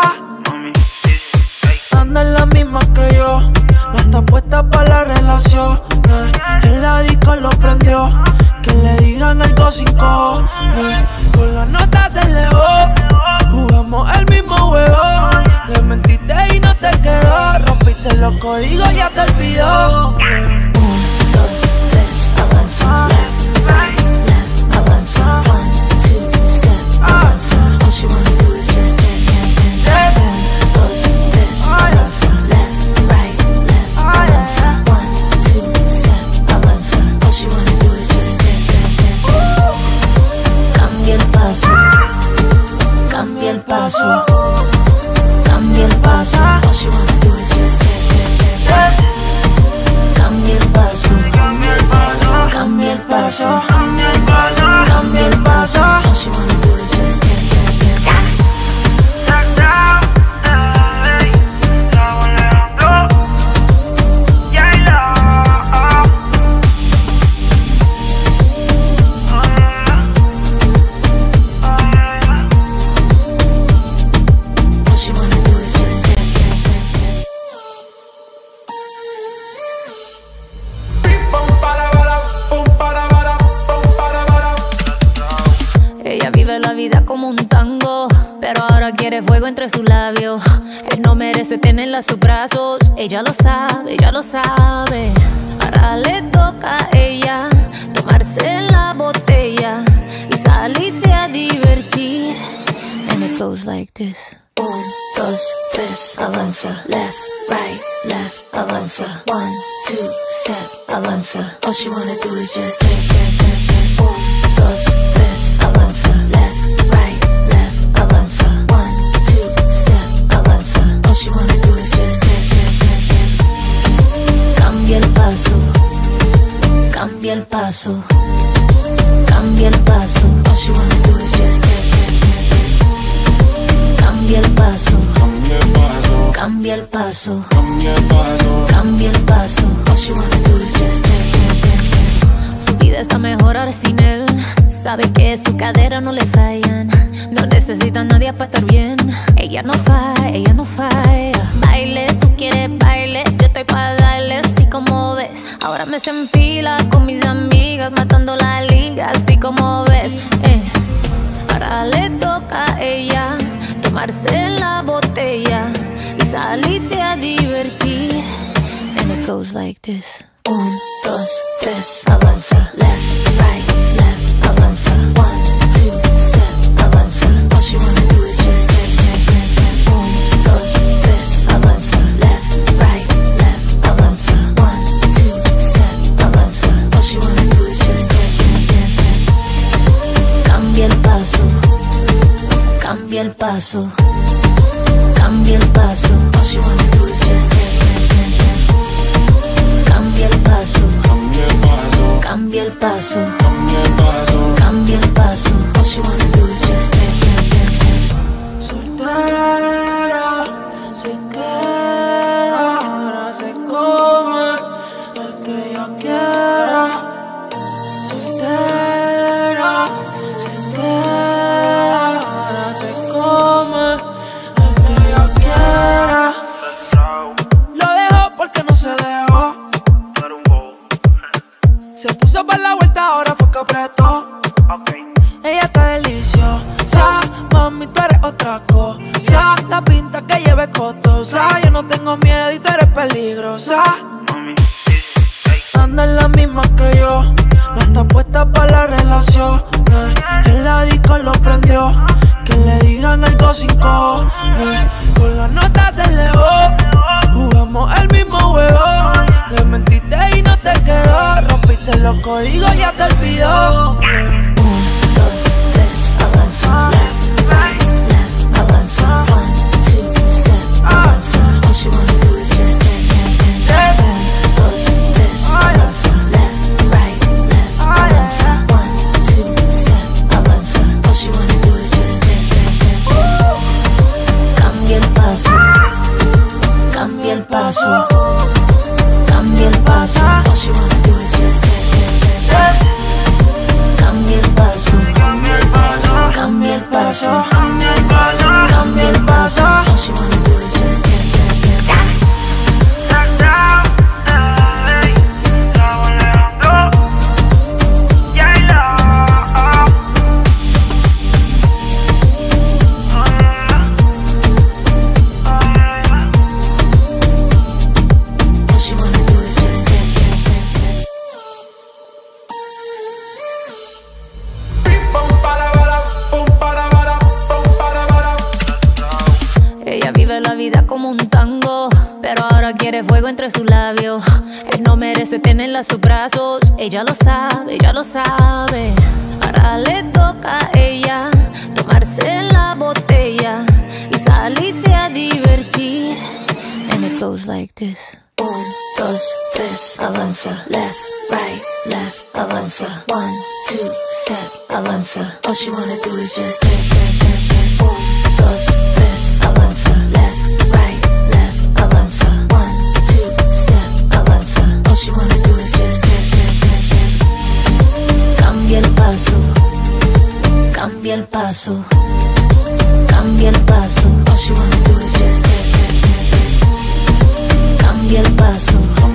Anda en la misma que yo, no está puesta para la relación. En la disco lo prendió, que le digan algo sin cojones. Con la nota se elevó, jugamos el mismo juego. Le mentiste y no te quedó, rompiste los códigos, ya te olvidó. Un, dos, tres, avanza. Left, right, left, avanza. One, two, step, avanza. All she wanna do is just dance, dance, dance. Un, dos, tres, avanza. Left, right, left, avanza. One, two, step, avanza. All she wanna do is just dance, dance, dance. Cambia el paso, cambia el paso, cambia el paso. All she wanna do is just dance, dance, dance. Cambia el paso, cambia el paso, cambia el paso, cambia el paso. All she wanna do is just dance, dance, dance. All she wanna do is just dance, dance, dance, dance. Ella vive la vida como un tango, pero ahora quiere fuego entre sus labios. Él no merece tenerla en sus brazos. Ella lo sabe, ella lo sabe. Ahora le toca a ella tomarse la botella y salirse a divertir. And it goes like this. Un, dos, tres, avanza. Left, right, left, avanza. One, two, step, avanza. All she wanna do is just dance, dance, dance, dance. Un, dos, tres, avanza. Left, right, left, avanza. One, two, step, avanza. All she wanna do is just dance, dance, dance, dance. Cambia el paso, cambia el paso, cambia el paso. All she wanna do is just dance, dance, dance, dance. Cambia el paso, cambia el paso, cambia el paso, cambia el paso. All she wanna do is just dance, dance, dance, dance. Su vida está mejor ahora sin él. Sabe que su cadera no le fallan. No necesita a nadie para estar bien. Ella no falla, ella no falla. Baile, tú quieres baile, yo estoy para darle, así como ves. Ahora me se enfila con mis amigas, matando la liga, así como ves, eh. Ahora le toca a ella tomarse la botella y salirse a divertir. And it goes like this. Un, dos, tres, avanza. Left, right, left, avanza. One, two, step, avanza. All she wanna do is just dance, dance, dance, dance. Un, dos, tres, avanza. Left, right, left, avanza. One, two, step, avanza. All she wanna do is just dance, dance, dance, dance. Cambia el paso, cambia el paso, cambia el paso. All she wanna do is just dance, dance, dance, dance. Cambia el paso, cambia el paso, cambia el paso. All she wanna do is just dance, dance, dance, dance. Soltera, se queda. la pinta que lleves costosa. Yo no tengo miedo y tú eres peligrosa. Anda en la misma que yo, no está puesta para la relación. En la disco lo prendió, que le digan algo sin cojones. Con la nota se elevó, jugamos el mismo juego. Le mentiste y no te quedó, rompiste los códigos, ya te olvidó. Un, dos, tres, avanza, left, right, left, avanza, one, two, step, avanza. All she wanna do is just dance, dance, dance, dance. Dos, tres, avanza, left, right, left, avanza, one, two, step, avanza. All she wanna do is just dance, dance, dance. Cambia el paso, cambia el paso, cambia el paso. All she wanna do is just dance, dance, dance. Cambia el paso, cambia el paso, cambia el paso, cambia el paso. All she wanna do is just dance, dance, dance. Ella vive la vida como un tango, pero ahora quiere fuego entre sus labios. Él no merece tenerla a sus brazos. Ella lo sabe, ella lo sabe. Ahora le toca a ella tomarse la botella y salirse a divertir. And it goes like this. Un, dos, tres, avanza. Left, right, left, avanza. One, two, step, avanza. All she wanna do is just dance, dance, dance, dance. Un, dos, tres, avanza. Left, right, left, avanza. One, two, step, avanza. All she wanna do is just dance, dance, dance, dance. Cambia el paso, cambia el paso, cambia el paso. All she wanna do is just dance, dance, dance, dance. Cambia el paso,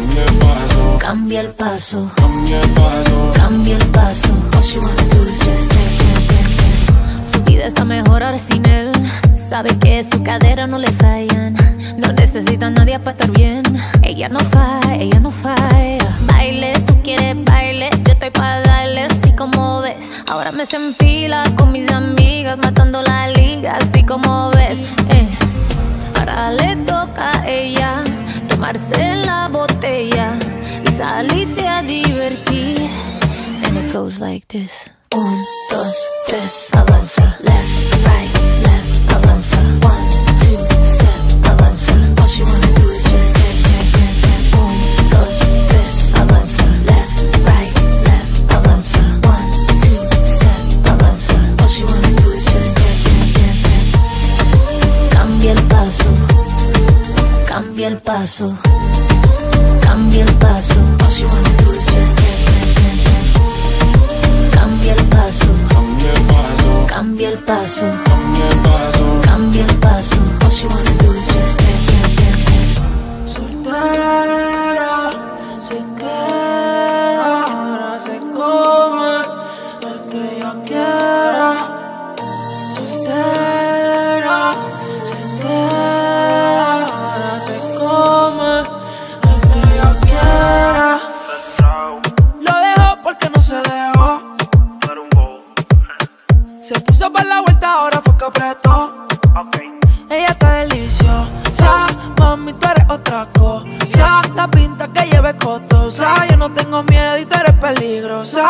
cambia el paso, cambia el paso, cambia el paso. All she wanna do is just dance, dance, dance, dance. Su vida está mejor ahora sin él. Sabe que su cadera no le fallan. No necesita a nadie para estar bien. Ella no falla, ella no falla. Baile, tú quieres baile, yo estoy para darle así como ves. Ahora me se enfila con mis amigas, matando la liga así como ves. eh. Ahora le toca a ella tomarse la botella y salirse a divertir. And it goes like this. Un, dos, tres, avanza. Left, right, left, avanza. One, two, step, avanza. All she wanna do is just dance, dance, dance, dance. Un, dos, tres, avanza. Left, right, left, avanza. One, two, step, avanza. All she wanna do is just dance, dance, dance, dance. Cambia el paso, cambia el paso, cambia el paso. All she wanna do is just dance, dance, dance, dance. Cambia el paso, cambia el paso, cambia el paso. All she wanna do is just dance, dance, dance, dance. Soltera, se queda, ahora se come el que ella quiera. Soltera, se queda, ahora se come el que ella quiera. Lo dejó porque no se dejó. Se puso para la vuelta, ahora fue que apretó. Ella está deliciosa, mami, tú eres otra cosa. La pinta que lleves costosa. Yo no tengo miedo y tú eres peligrosa.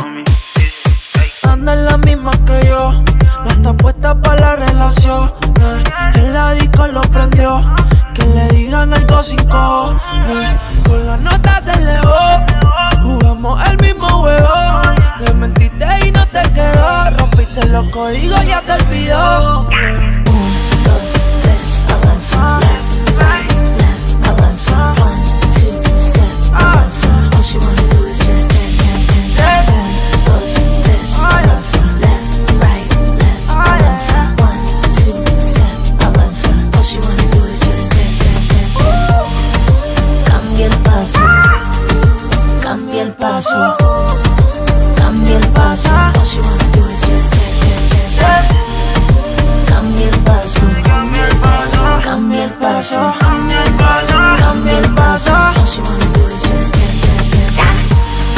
Anda en la misma que yo, no está puesta para la relación. En la disco lo prendió, que le digan algo sin cojones. Con la nota se elevó, jugamos el mismo juego. Le mentiste y no te quedó, rompiste los códigos, ya te olvidó. Un, dos, tres, avanza. Left, right, left, avanza. One, two, step, avanza. All she wanna do is just dance, dance, dance. Un, dos, tres, avanza. Left, right, left, avanza. One, two, step, avanza. All she wanna do is just dance, dance, dance. Cambia el paso, cambia el paso, cambia el paso. All she wanna do is just dance, dance, dance. Cambia el paso, cambia el paso, cambia el paso. All she wanna do is just dance, dance, dance.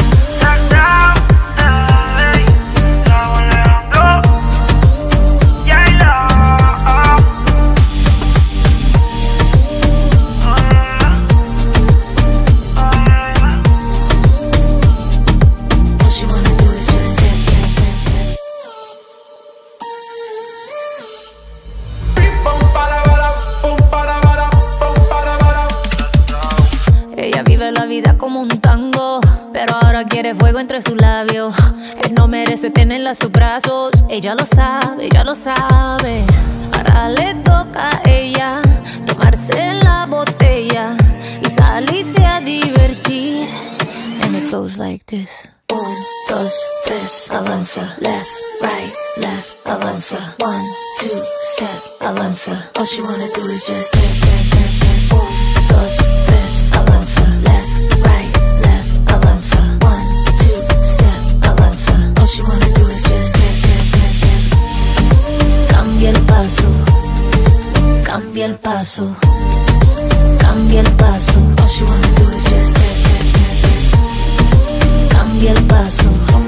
Ella vive la vida como un tango, pero ahora quiere fuego entre sus labios. Él no merece tenerla a sus brazos. Ella lo sabe, ella lo sabe. Ahora le toca a ella tomarse la botella y salirse a divertir. And it goes like this. Un, dos, tres, avanza. Left, right, left, avanza. One, two, step, avanza. All she wanna do is just dance, dance, dance, dance. Un, dos, tres, avanza. Left, right, left, avanza. One, two, step, avanza. All she wanna do is just dance, dance, dance, dance. Cambia el paso, cambia el paso, cambia el paso. All she wanna do is just dance, dance, dance, dance. Cambia el paso,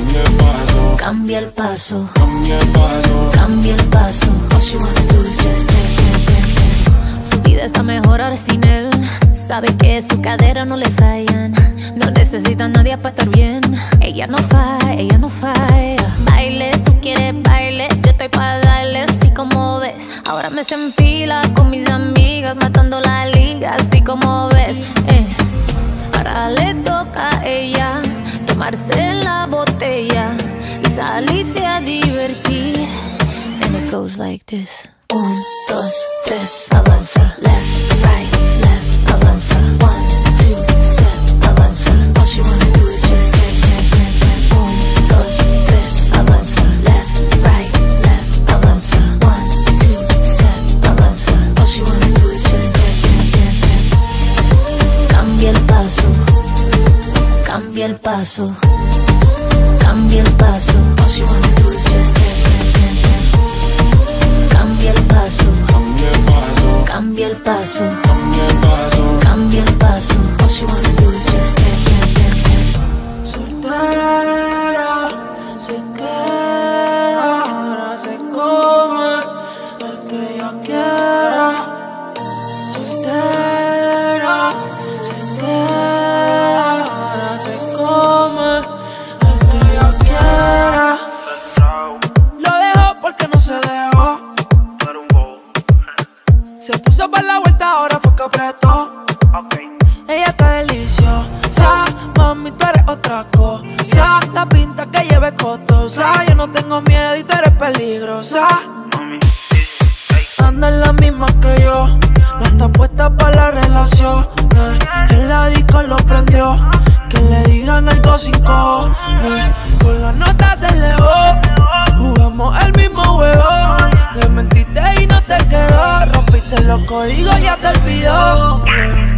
cambia el paso, cambia el paso, cambia el paso. All she wanna do is just dance, dance, dance, dance. Su vida está mejor ahora sin él. Sabe que su cadera no le fallan. No necesita a nadie para estar bien. Ella no falla, ella no falla. Baile, tú quieres baile, yo estoy para darle así como ves. Ahora me se enfila con mis amigas, matando la liga así como ves. eh. Ahora le toca a ella tomarse la botella y salirse a divertir. And it goes like this. Un, dos, tres, avanza. Left, right, left, avanza. One, two, step, avanza. All she wanna do is just dance, dance, dance, dance. Un, dos, tres, avanza. Left, right, left, avanza. One, two, step, avanza. All she wanna do is just dance, dance, dance, dance. Cambia el paso, cambia el paso, cambia el paso. All she wanna do is just dance, dance, dance, dance. Cambia el paso, cambia el paso, cambia el paso. All she wanna do is just dance, dance, dance, dance. Soltera, se queda, ahora se come el que ella quiera. Soltera, se queda, ahora se come el que ella quiera. Lo dejó porque no se dejó. Se puso para la vuelta, ahora fue que apretó. Ella está deliciosa, mami, tú eres otra cosa. La pinta que lleve es costosa. Yo no tengo miedo y tú eres peligrosa. Anda en la misma que yo, no está puesta para la relación. En la disco lo prendió, que le digan algo sin cojones. Con la nota se elevó, jugamos el mismo juego. Le mentiste y no te quedó, rompiste los códigos, ya te olvidó.